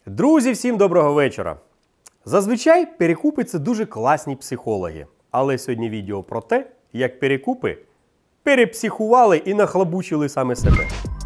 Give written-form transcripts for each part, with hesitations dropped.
Друзі, всім доброго вечора! Зазвичай перекупи – це дуже класні психологи. Але сьогодні відео про те, як перекупи перепсихували і нахлобучили саме себе.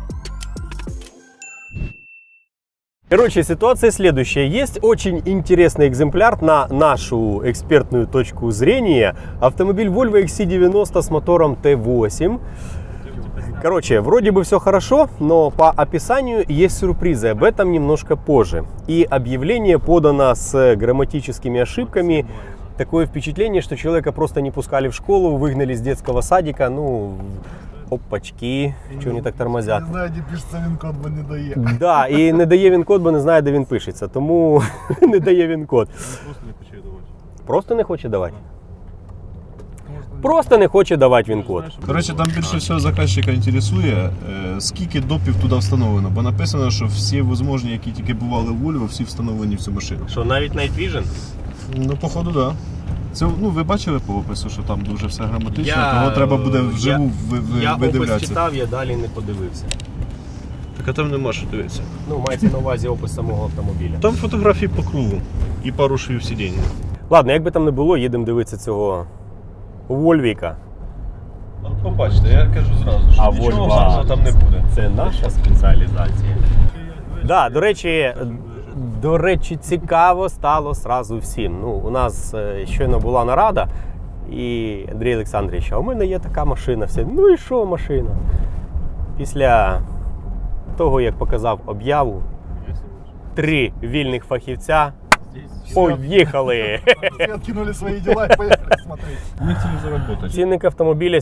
Короче, ситуация следующая. Есть очень интересный экземпляр на нашу экспертную точку зрения. Автомобиль Volvo XC90 с мотором T8. Короче, вроде бы все хорошо, но по описанию есть сюрпризы, об этом немножко позже. И объявление подано с грамматическими ошибками. Такое впечатление, что человека просто не пускали в школу, выгнали с детского садика, ну, опачки, чого вони так тормозять. Не знаю, де пишеться він-код, бо не дає. Да, і не дає він-код, бо не знає, де він пишеться, тому не дає він-код. Просто не хоче давати. Просто не хоче давати? Просто не хоче давати він-код. Коротше, там більше всього заказчика інтересує, скільки допів туди встановлено, бо написано, що всі можливі, які тільки бували в Volvo, всі встановлені в цю машину. Що, навіть Night Vision? Ну, походу, так. Да. Це, ну, ви бачили по опису, що там дуже все граматично, того треба буде вживу видивлятися. Я опис читав, я далі не подивився. Так а там нема що дивитися. Ну, мається на увазі опис самого автомобіля. Там фотографії по кругу і пару швів сидіння. Ладно, як би там не було, їдемо дивитися цього Вольвіка. От побачите, я кажу зразу, що нічого гарного там не буде. Це наша спеціалізація. Да, до речі, цікаво стало сразу всім. Ну, у нас щойно була нарада, і Андрій Олександрович, а у мене є така машина. Всі, ну і що машина? Після того, як показав об'яву, 3 вільних фахівця поїхали. Все откинули свої діла і поїхали смотреть. Ми хотіли заробити. Цінник автомобіля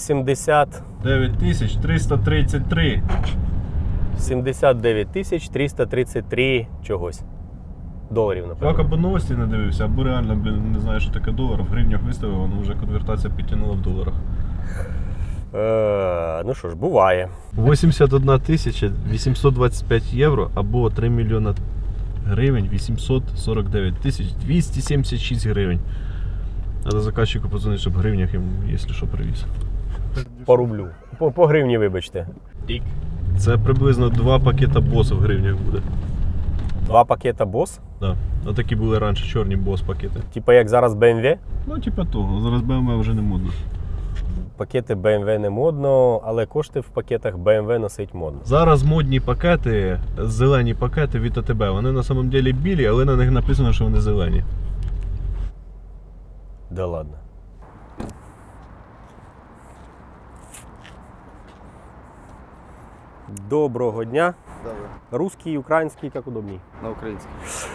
9333. 79 333 чогось. Доларів, напевно. Так, або новості не дивився, або реально не знаю, що таке долар. В гривнях виставив, воно вже конвертація підтягнула в доларах. Ну що ж, буває. 81 825 євро або 3 мільйона гривень 849 276 гривень. Треба заказчику подзвонити, щоб в гривнях їм, якщо що, привіз. По рублю. По гривні, вибачте. Це приблизно 2 пакета босу в гривнях буде. 2 пакета бос? Так. Да. Такі були раніше чорні бос пакети. Типа як зараз BMW? Ну, типа того. Зараз BMW вже не модно. Пакети BMW не модно, але кошти в пакетах BMW носить модно. Зараз модні пакети, зелені пакети від АТБ. Вони на самом деле білі, але на них написано, що вони зелені. Да ладно. Доброго дня. Добре. Русский, український, як удобній? На українській.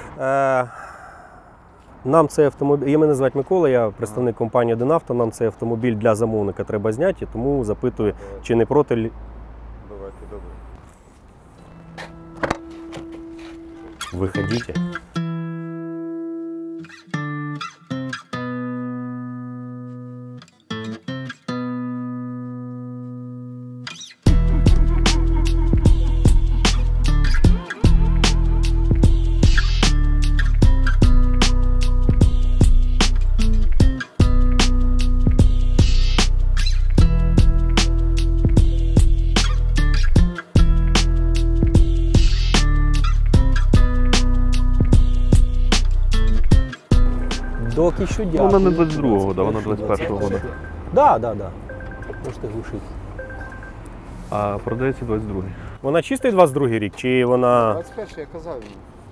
Нам цей автомобіль, мене звати Микола, я представник компанії «Одинавто», нам цей автомобіль для замовника треба зняти, тому запитую, чи не проти... Давайте, добре. Виходите. Доки що дякую. Вона не 22-го, да, вона 21-го року. Да. Можете глушити. А продається 22-й. Вона чистий 22-й рік, чи вона... 21 я казав йому.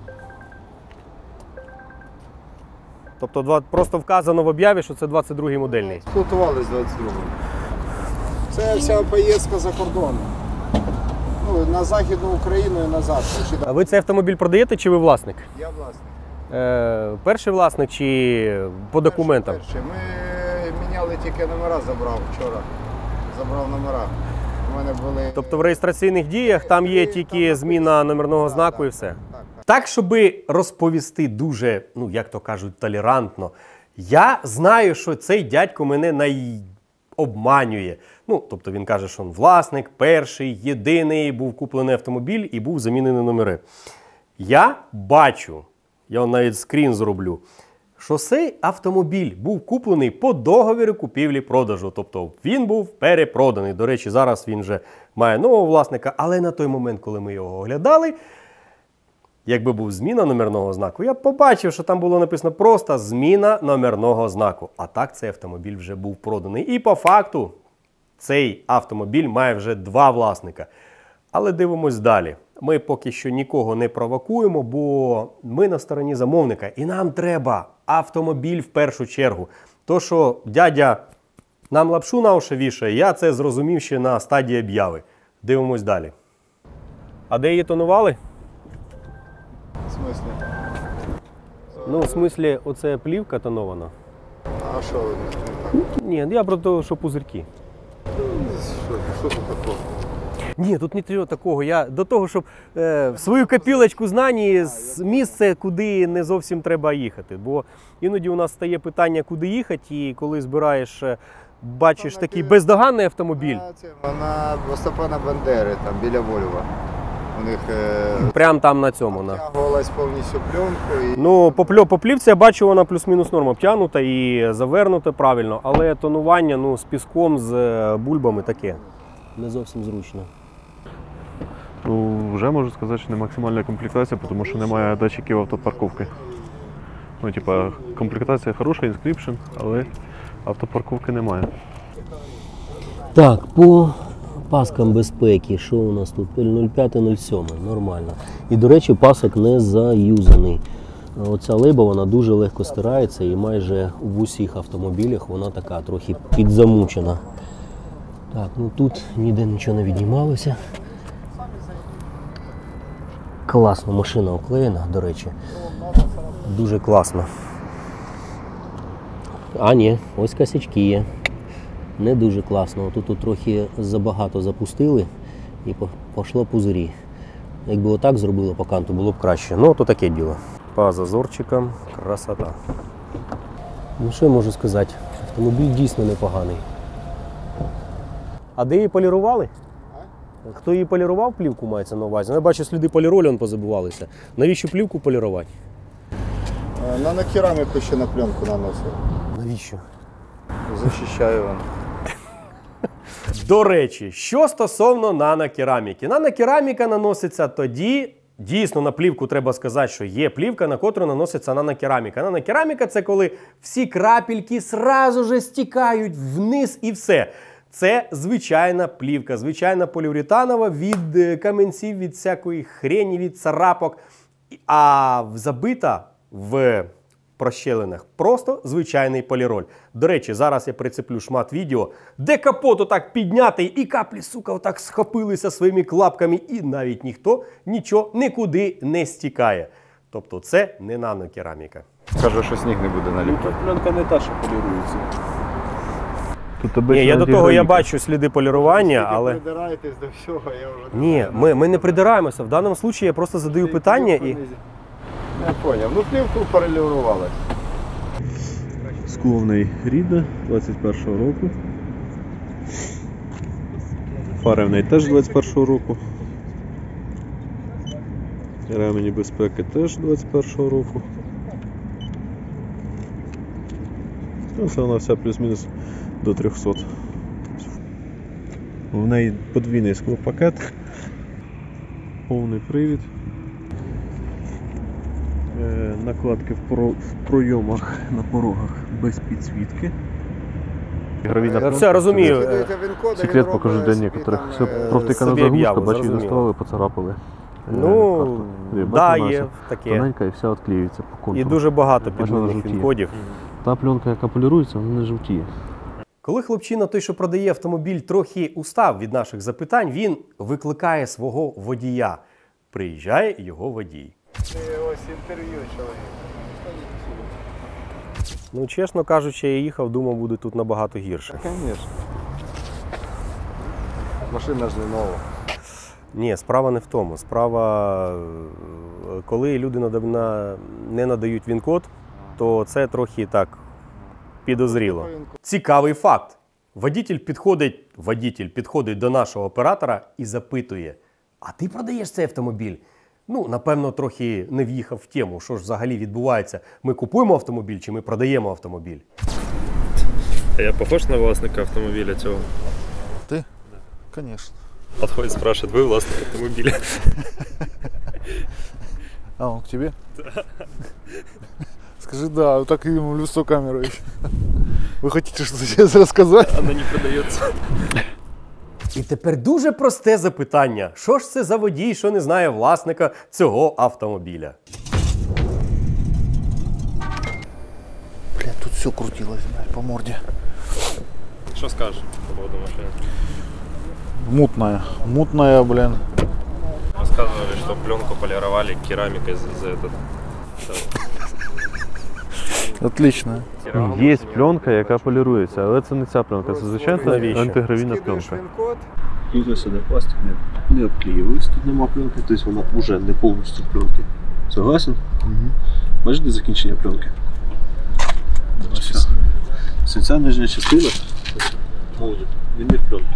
Тобто просто вказано в об'яві, що це 22-й модельний. Експлуатували з 22-го. Це вся поїздка за кордоном. Ну, на Західну Україну і назад. А ви цей автомобіль продаєте, чи ви власник? Я власник. Перший власник чи по документам? Перший. Ми міняли тільки номера, забрав вчора. Забрав номера. У мене були... Тобто в реєстраційних діях там є тільки зміна номерного знаку і все? Так, щоб розповісти дуже, ну як то кажуть, толерантно, я знаю, що цей дядько мене обманює. Ну, тобто він каже, що він власник, перший, єдиний, був куплений автомобіль і був замінений номери. Я бачу, я вам навіть скрін зроблю, що цей автомобіль був куплений по договіру купівлі-продажу. Тобто він був перепроданий. До речі, зараз він вже має нового власника, але на той момент, коли ми його оглядали, Якби був зміна номерного знаку, я б побачив, що там було написано просто зміна номерного знаку. А так цей автомобіль вже був проданий. І по факту цей автомобіль має вже 2 власника. Але дивимось далі. Ми поки що нікого не провокуємо, бо ми на стороні замовника. І нам треба автомобіль в першу чергу. То, що дядя нам лапшу на уші вішає, я це зрозумів ще на стадії об'яви. Дивимось далі. А де її тонували? В смислі? Ну, в смислі, оце плівка тонована. А що ви не так? Ні, я про те, що пузирки. Що тут такого? Ні, тут не треба такого. Я до того, щоб в свою копілочку знань з місце, куди не зовсім треба їхати. Бо іноді у нас стає питання, куди їхати, і коли збираєш, бачиш такий бездоганний автомобіль. Вона Степана Бандери, там біля Вольва. У них Прямо там на цьому. обтягувалась повністю пленку. І... Ну, по плівці я бачу, вона плюс-мінус норм обтягнута і завернута правильно, але тонування, ну, з піском, з бульбами таке. Не зовсім зручно. Ну, вже можу сказати, що не максимальна комплектація, тому що немає датчиків автопарковки. Ну, типа, комплектація хороша, інскрипшн, але автопарковки немає. Так, по паскам безпеки, що у нас тут? 05-07, нормально. І, до речі, пасок не заюзаний. Оця лейба, вона дуже легко стирається і майже в усіх автомобілях вона така трохи підзамучена. Так, ну тут ніде нічого не віднімалося. Класно, машина оклеєна, до речі. Дуже класно. А ні, ось косячки є. Не дуже класно. Тут трохи забагато запустили і пішло пузирі. Якби отак зробили по канту, було б краще. Ну, то таке діло. По зазорчикам красота. Ну, що я можу сказати? Автомобіль дійсно непоганий. А де її полірували? Хто її полірував, плівку мається на увазі? Я бачу, сліди поліролі он позабувалися. Навіщо плівку полірувати? На кераміку ще на пленку наносив. Навіщо? Захищаю вам. До речі, що стосовно нанокераміки. Нанокераміка наноситься тоді, дійсно на плівку треба сказати, що є плівка, на котру наноситься нанокераміка. Нанокераміка – це коли всі крапельки сразу же стікають вниз і все. Це звичайна плівка, звичайна поліуретанова від каменців, від всякої хрені, від царапок. А забита в прощелинах просто звичайний поліроль. До речі, зараз я прицеплю шмат відео, де капот отак піднятий і каплі, сука, отак схопилися своїми клапками і навіть ніхто нічого нікуди не стікає. Тобто це не нанокераміка. Каже, що сніг не буде наліпати. Пленка не та, що полірується. Ні, я до того я бачу сліди полірування, але... Ви придираєтесь до всього, я вже... Ні, ми не придираємося. В даному випадку я просто задаю питання і... Я поняв. Ну, плівку полірували. Скловний Ріда 21-го року. Фари в неї теж 21-го року. Ремені безпеки теж 21-го року. Ну, це вона вся плюс-мінус до 300. В неї подвійний склопакет, повний привід. Накладки в пройомах на порогах без підсвітки. Я все розумію. Секрет покажу для некоторих. Все провтикана заглушка, бачу, її доставали, поцарапали. Ну, да, є таке. Тоненька і вся відклеюється по контуру. І дуже багато Бачу, підмінних вона жовтіє. відходів. Та пленка, яка полірується, вона не жовтіє. Коли хлопчина, той, що продає автомобіль, трохи устав від наших запитань, він викликає свого водія. Приїжджає його водій. Ось інтерв'ю чоловіка. Ну, чесно кажучи, я їхав, думав, буде тут набагато гірше. Звісно. Машина ж не нова. Ні, справа не в тому. Справа, коли люди не надають він-код, то це трохи так підозріло. Цікавий факт. Водитель підходить до нашого оператора і запитує: а ти продаєш цей автомобіль? Ну, напевно, трохи не в'їхав в тему, що ж взагалі відбувається. Ми купуємо автомобіль чи ми продаємо автомобіль? А я похож на власника автомобіля цього? Ти? Звісно. Подходит, спрашивает, вы властник автомобиля? А, он к тебе? Скажи, да, вот так ему в лицо камеру еще. Вы хотите что-то сейчас рассказать? Она не продается. І тепер дуже просте запитання. Що ж це за водій, що не знає власника цього автомобіля? Блядь, тут все крутилось, блядь, по морде. Що скажеш по поводу машини? Мутная. Мутная, блин. Рассказывали, что пленку полировали керамикой за этот. Отлично. Є пленка, яка полірується, але це не ця пленка, це звичайна Навіщо? антигравійна Скидуєш пленка. він-код, Тут ось іде пластик не обклеїлась, тут нема пленки, тобто вона вже не повністю пленки. Согласен? Бачиш, де закінчення пленки? Ось. Ось ця нижня частина, молдик, він не в пленці.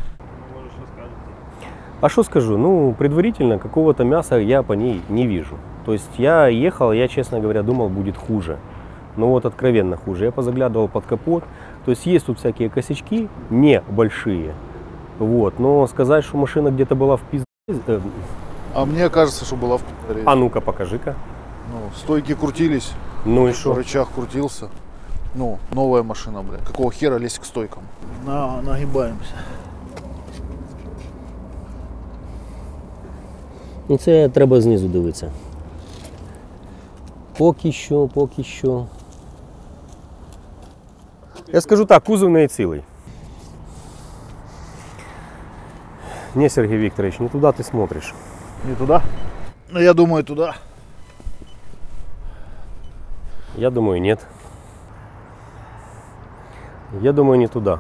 А что скажу? Ну, предварительно какого-то мяса я по ней не вижу. То есть я ехал, я, честно говоря, думал, будет хуже. Ну вот откровенно хуже. Я позаглядывал под капот. То есть есть тут всякие косячки, небольшие. Вот. Но сказать, что машина где-то была в пизде... А мне кажется, что была в пизде. А ну-ка, покажи-ка. Ну, стойки крутились, Ну и что? рычаг крутился. Ну, новая машина, блядь. Какого хера лезть к стойкам? Нагибаемся. Ну це треба знизу дивитися. Поки що. Я скажу так, кузов не цілий. Не, Сергей Викторович, не туда ты смотришь. Не туда? Ну, я думаю, туда. Я думаю, нет. Я думаю, не туда.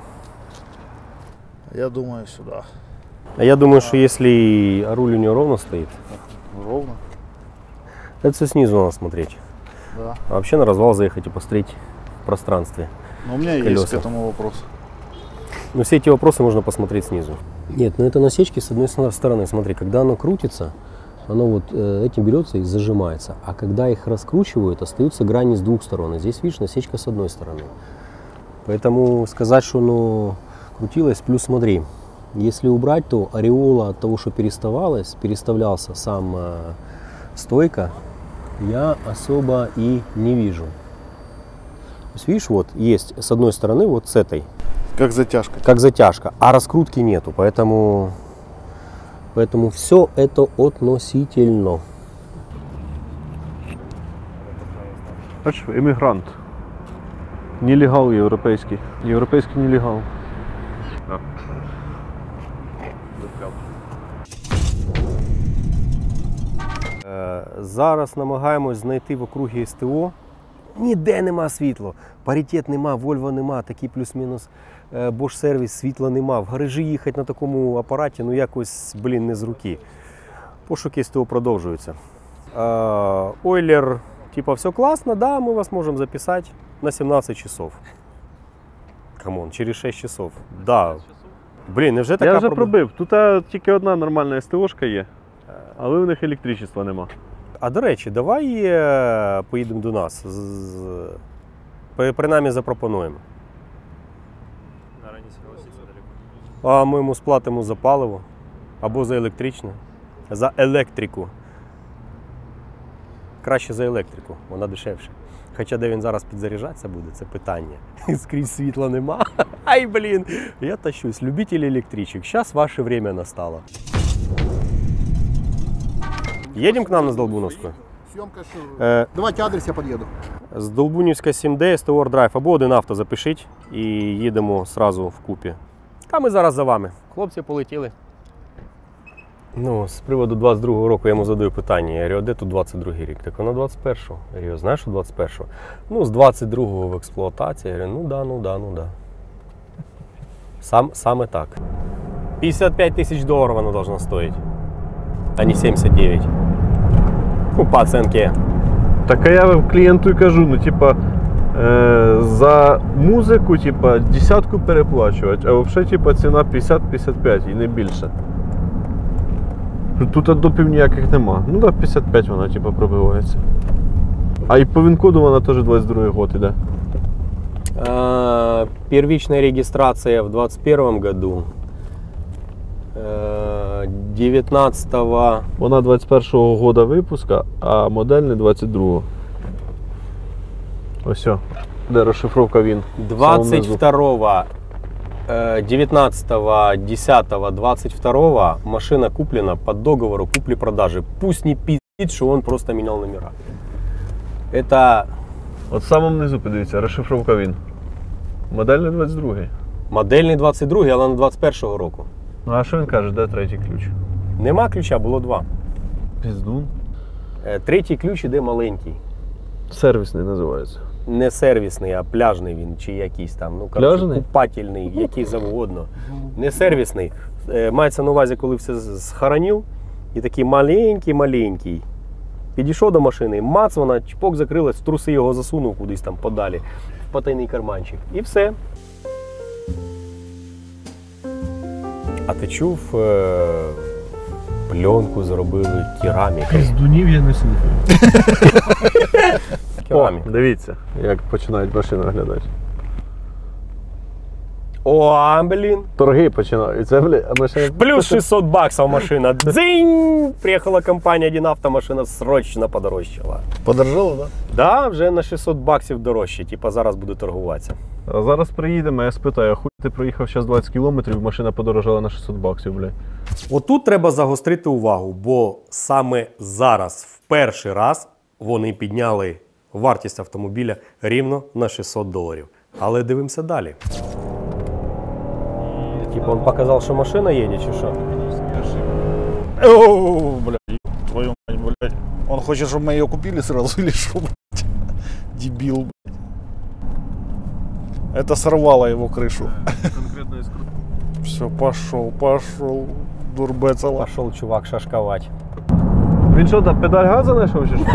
Я думаю, сюда. А я думаю, что если руль у нее ровно стоит, Ровно? это снизу надо смотреть. Да. А вообще на развал заехать и посмотреть в пространстве. Но у меня есть Колеса. к этому вопрос. Но все эти вопросы можно посмотреть снизу. Нет, но это насечки с одной стороны. Смотри, когда оно крутится, оно вот этим берется и зажимается. А когда их раскручивают, остаются грани с двух сторон. И здесь, видишь, насечка с одной стороны. Поэтому сказать, что оно крутилось, плюс смотри, если убрать, то ореола от того, что переставлялся сам стойка, я особо и не вижу. То есть, видишь, вот есть с одной стороны вот с этой, Как затяжка. как затяжка, а раскрутки нету, поэтому все это относительно. Бачиш, емігрант. Нелегал європейський. Європейський нелегал. Зараз намагаємось знайти в округі СТО. Ніде нема світла. Паритет нема, Volvo нема, такий плюс-мінус Bosch сервіс, світла нема. В гаражі їхати на такому апараті, ну якось, блін, не з руки. Пошуки СТО продовжуються. Ойлер, типа, все классно, да, мы вас можем записать на 17 часов. Камон, через 6 часов. Да. Блін, невже така Я вже проблема? пробив. Тут тільки одна нормальна СТОшка є, але в них електричества нема. А до речі, давай поїдемо до нас. Принаймні запропонуємо. Наверное, не согласится далеко. А ми йому сплатимо за паливо або за електричне. За електрику. Краще за електрику, вона дешевше. Хоча де він зараз підзаряджатися буде, це питання. Скрізь світла нема. Ай, блін, я тащусь. Любителі електричок. Зараз ваше время настало. Едем к нам на Сдолбуновскую? Съемка що? Давайте адрес, я під'їду. З Долбунівська 7D, СТО Драйв, або один авто запишіть і їдемо сразу вкупі. А ми зараз за вами. Хлопці полетіли. Ну, з приводу 22-го року я йому задаю питання. Я говорю, а де тут 22-й рік? Так вона 21-го. Я говорю, знаєш, що 21-го? Ну, з 22-го в експлуатації. Я говорю, ну да. Саме так. 55 тисяч доларів вона должна стоїть, а не 79. Ну, по оценке. Так а я клієнту і кажу, ну типа за музику типа десятку переплачувати, а взагалі типа ціна 50-55 і не більше. Тут допів ніяких нема. Ну так, 55 вона типа пробивається. А і по ВІН-коду вона теж 22-й год іде. Первичная регистрация в 2021 году. 19-го. Вона 21-го года випуска, а модельний 22-го. Ось, де розшифровка він. 22-го, 19-го, 10-го, 22-го машина куплена по договору купли-продажи. Пусть не пиздит, что он просто менял номера. Это От в самому низу подивіться, розшифровка він. Модельний 22-й. модельний 22-й, але на 21-го року. Ну а що він каже, де третій ключ? Нема ключа, було два. Піздун. Третій ключ іде маленький. Сервісний називається. Не сервісний, а пляжний він, чи якийсь там, ну, Пляжний? купательний, який завгодно. Не сервісний. Мається на увазі, коли все схоронив, і такий маленький. Підійшов до машини, мац, вона чпок закрилась, в труси його засунув кудись там подалі, в потайний карманчик. І все. А ти чув, пленку зробили керамікою? Піздунів я не слухаю. О, Кераміка. дивіться, як починають машини оглядати. О, блін. Торги починаються, а машина... Плюс 600 баксов машина. Дзинь! Приехала компания «Один авто», машина срочно подорожчала. Подорожало, да? Да, вже на 600 баксів дорожче. Типа зараз буде торгуватися. А зараз приїдемо, я спитаю, а хуй ти проїхав зараз 20 кілометрів, машина подорожала на 600 баксів, блядь. Отут треба загострити увагу, бо саме зараз, в перший раз, вони підняли вартість автомобіля рівно на $600. Але дивимося далі. Типа він показав, що машина їде, чи що? О, блядь, твою мать, блядь. Он хочет, чтобы мы ее купили сразу или что, блядь? Дебил, блядь. Это сорвало его крышу. Конкретно із Все, пошел, дурбецела. Пішов чувак шашкувати. Він що там, педаль газу знайшов чи що?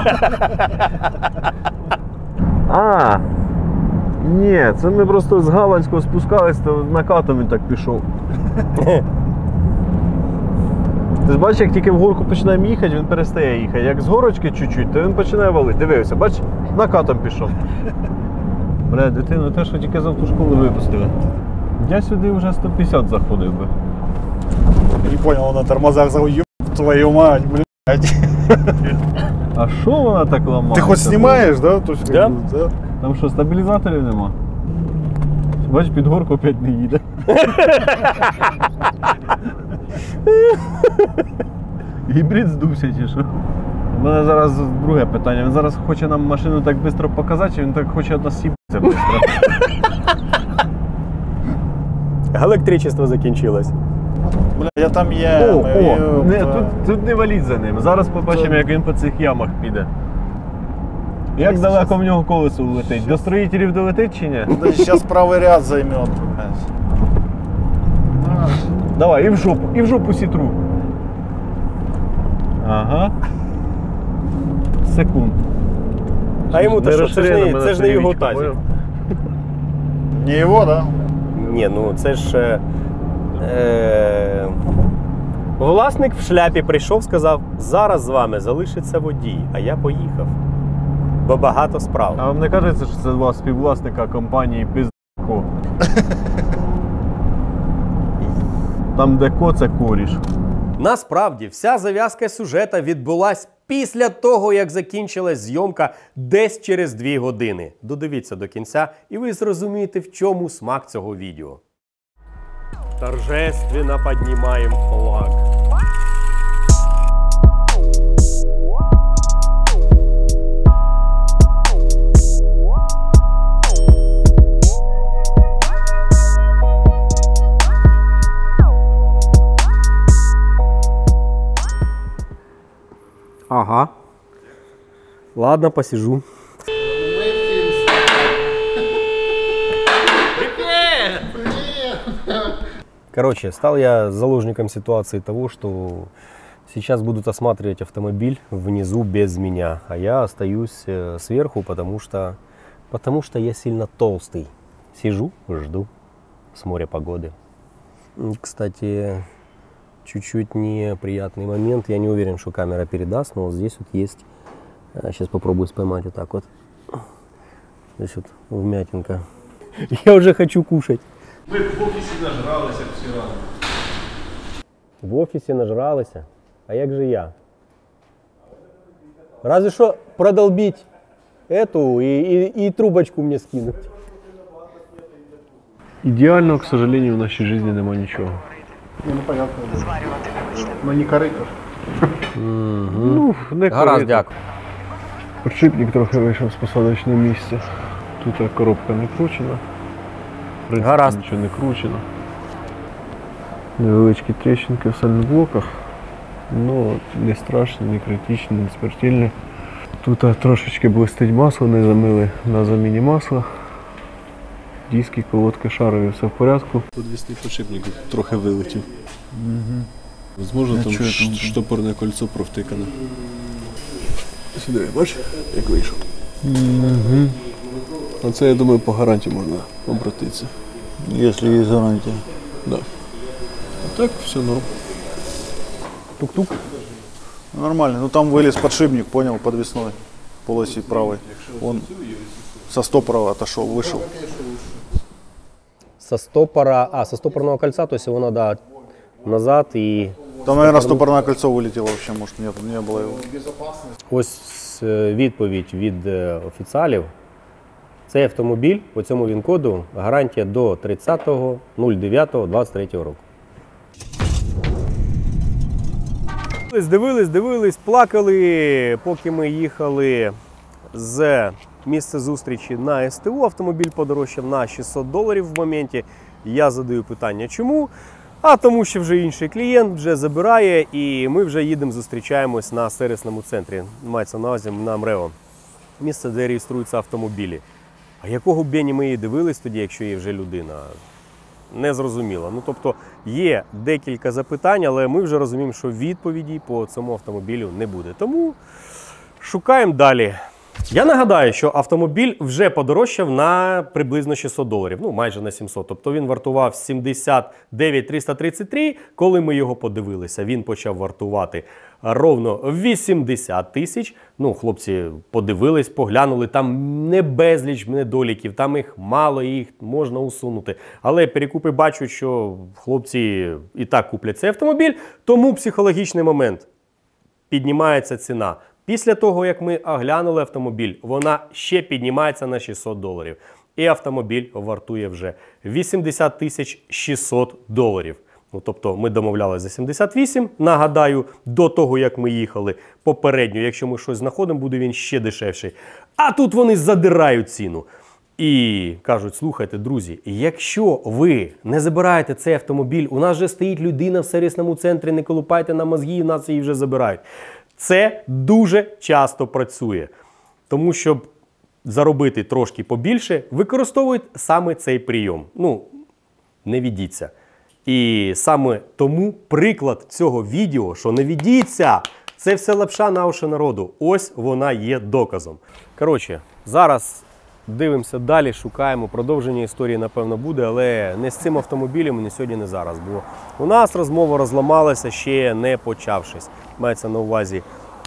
А, ні, це ми просто з Галанського спускались, то накатом він так пішов. Ти ж бачиш, як тільки в горку починаємо їхати, він перестає їхати. Як з горочки чуть-чуть, то він починає валити. Дивився, бачиш, накатом пішов. Бля, дитину, те, що тільки з автошколи випустили. Я сюди вже 150 заходив би. Не понял, он на тормозах зауеб, твою мать, блядь. А що вона так ламається? Ты хоть снимаешь, да? То есть, Да. да? Там що, стабілізаторів нема? Бач, під горку опять не їде. Гібрид здувся чи що? У мене зараз друге питання. Він зараз хоче нам машину так швидко показати, чи він так хоче від нас сібатися швидко? Електричество закінчилось. Бля, я там є. Тут не валіть за ним. Зараз побачимо, як він по цих ямах піде. Як далеко в нього колесо летить? До строїтелів долетить чи ні? Сейчас правый ряд займет. Давай, і в жопу сітру. Ага. Секунд. А йому то що, це ж не його тазик. Не его, да? Ні, ну це ж власник в шляпі прийшов, сказав, зараз з вами залишиться водій, а я поїхав. Бо багато справ. А вам не кажеться, що це два співвласника компанії Пиздко? Там, де ко, це коріш. Насправді, вся зав'язка сюжета відбулась після того, як закінчилась зйомка десь через 2 години. Додивіться до кінця, і ви зрозумієте, в чому смак цього відео. Торжественно піднімаємо флаг. Ага. Ладно, посижу. Короче, стал я заложником ситуации того, что сейчас будут осматривать автомобиль внизу без меня, а я остаюсь сверху, потому что я сильно толстый. Сижу, жду с моря погоды. Кстати, чуть-чуть неприятный момент. Я не уверен, что камера передаст, но вот здесь вот есть. Сейчас попробую споймать вот так вот. Здесь вот вмятинка. Я уже хочу кушать. Ми в офісі нажралися всі разом. В офісі нажралися. А як же я? Разве що продолбить эту и трубочку мне скинуть. Ідеального, к сожалению, в нашій житті немає нічого. Ну, понятно. Ну, не корыто. Ну, не Гаразд, корито. дякую. Подшипник трохи вийшов з посадочного місця. Тут коробка не кручена. В принципі, Гаразд. нічого не кручено. Невеличкі тріщинки в сальноблоках. Ну, не страшні, не критичні, не смертельні. Тут трошечки блистить масло, не замили на заміні масла. Диски, колодки шарові, все в порядку. Подвісний подшипник трохи вилетів. Возможно, там штопорне кольцо провтикане. Сюди, бачиш, як вийшов. А це, я думаю, по гарантії можна обратитися. Если есть гарантия. Да. А так, все норм. Тук-тук. Ну, нормально. Ну там вылез подшипник, понял, подвесной. Полоси правой. Он со стопора отошел, вышел. Со стопора, со стопорного кольца, то есть его надо назад и... Там, наверное, стопорное кольцо вылетело вообще, может, нет, не было его. Ось відповідь від офіціалів. Цей автомобіль по цьому ВІН-коду гарантія до 30.09.23 року. Дивились, плакали, поки ми їхали з місця зустрічі на СТО. Автомобіль подорожчав на $600 в моменті. Я задаю питання, чому? А тому, що вже інший клієнт вже забирає, і ми вже їдемо, зустрічаємось на сервісному центрі. Мається на увазі на МРЕО. Місце, де реєструються автомобілі. А якого бені ми її дивились тоді, якщо є вже людина? Не зрозуміло. Ну, тобто, є декілька запитань, але ми вже розуміємо, що відповіді по цьому автомобілю не буде. Тому шукаємо далі. Я нагадаю, що автомобіль вже подорожчав на приблизно $600, ну майже на 700. Тобто він вартував 79 333, коли ми його подивилися, він почав вартувати ровно 80 тисяч. Ну, хлопці подивились, поглянули, там не безліч недоліків, там їх мало, їх можна усунути. Але перекупи бачать, що хлопці і так куплять цей автомобіль, тому психологічний момент. Піднімається ціна. Після того, як ми оглянули автомобіль, вона ще піднімається на $600. І автомобіль вартує вже $80 600. Ну, тобто ми домовлялися за 78, нагадаю, до того, як ми їхали попередньо. Якщо ми щось знаходимо, буде він ще дешевший. А тут вони задирають ціну. І кажуть, слухайте, друзі, якщо ви не забираєте цей автомобіль, у нас вже стоїть людина в сервісному центрі, не колупайте на мозги, у нас її вже забирають. Це дуже часто працює. Тому, щоб заробити трошки побільше, використовують саме цей прийом. Ну, не ведіться. І саме тому приклад цього відео, що не ведіться, це все лапша на уші народу. Ось вона є доказом. Коротше, зараз дивимося далі, шукаємо. Продовження історії, напевно, буде, але не з цим автомобілем, не сьогодні, не зараз. Бо у нас розмова розламалася, ще не почавшись. Мається на увазі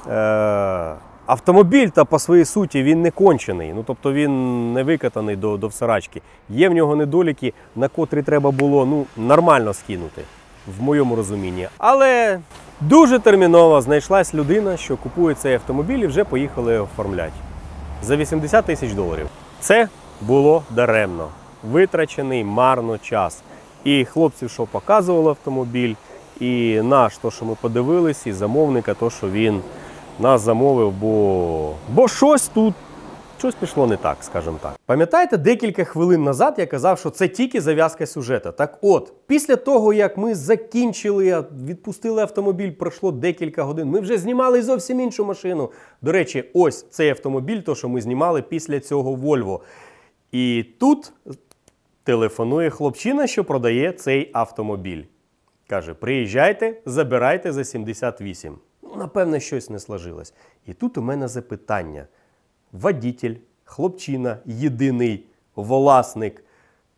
автомобіль, та по своїй суті він не кончений. Ну, тобто він не викатаний до всарачки. Є в нього недоліки, на котрі треба було нормально скинути, в моєму розумінні. Але дуже терміново знайшлась людина, що купує цей автомобіль і вже поїхали оформляти. За $80 тисяч. Це було даремно. Витрачений марно час. І хлопців, що показували автомобіль, і наш, то, що ми подивились, і замовника, то, що він нас замовив, бо щось тут, щось пішло не так, скажімо так. Пам'ятаєте, декілька хвилин назад я казав, що це тільки зав'язка сюжету. Так от, після того, як ми закінчили, відпустили автомобіль, пройшло декілька годин, ми вже знімали зовсім іншу машину. До речі, ось цей автомобіль, то, що ми знімали після цього Volvo. І тут телефонує хлопчина, що продає цей автомобіль. Каже, приїжджайте, забирайте за 78. Ну, напевно, щось не сложилось. І тут у мене запитання. Водитель, хлопчина, єдиний, власник,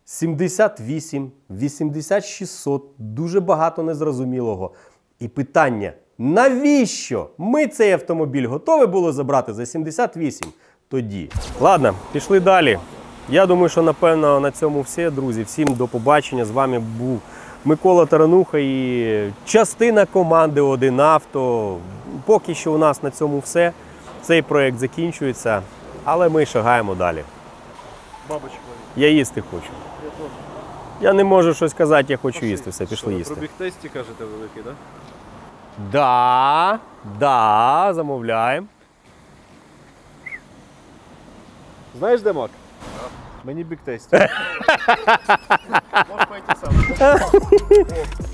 78, 80 600, дуже багато незрозумілого. І питання, навіщо ми цей автомобіль готові було забрати за 78 тоді? Ладно, пішли далі. Я думаю, що, напевно, на цьому все, друзі. Всім до побачення. З вами був Микола Тарануха і частина команди «Один авто». Поки що у нас на цьому все. Цей проєкт закінчується, але ми шагаємо далі. Бабочка. Я їсти хочу. Я не можу щось казати, я хочу їсти. Все, пішли їсти. Про бігтесті кажете великий, так? Да, замовляємо. Знаєш, де Мак? Мені бігтесті. Можеш пойти сам.